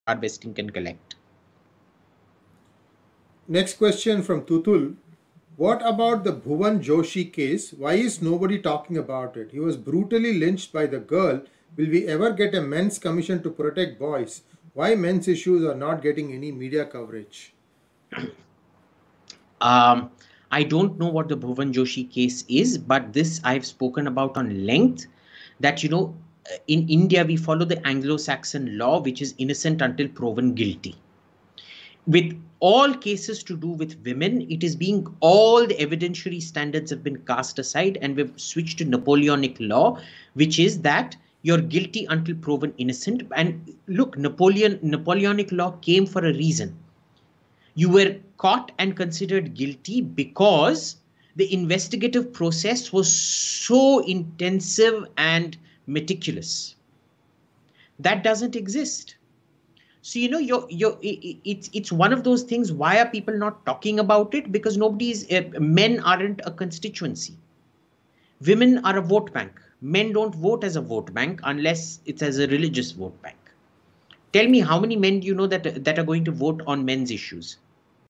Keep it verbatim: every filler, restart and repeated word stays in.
harvesting can collect. Next question from Tutul. What about the Bhuvan Joshi case? Why is nobody talking about it? He was brutally lynched by the girl. Will we ever get a men's commission to protect boys? Why men's issues are not getting any media coverage? Um, I don't know what the Bhuvan Joshi case is, but this I've spoken about on length. That, you know, in India we follow the Anglo-Saxon law, which is innocent until proven guilty. With all cases to do with women, it is being all the evidentiary standards have been cast aside, and we've switched to Napoleonic law, which is that you're guilty until proven innocent. And look, Napoleon Napoleonic law came for a reason. You were caught and considered guilty because the investigative process was so intensive and meticulous. That doesn't exist. So, you know, you're, you're, it's it's one of those things. Why are people not talking about it? Because nobody's uh, men aren't a constituency. Women are a vote bank. Men don't vote as a vote bank unless it's as a religious vote bank. Tell me, how many men do you know that that are going to vote on men's issues?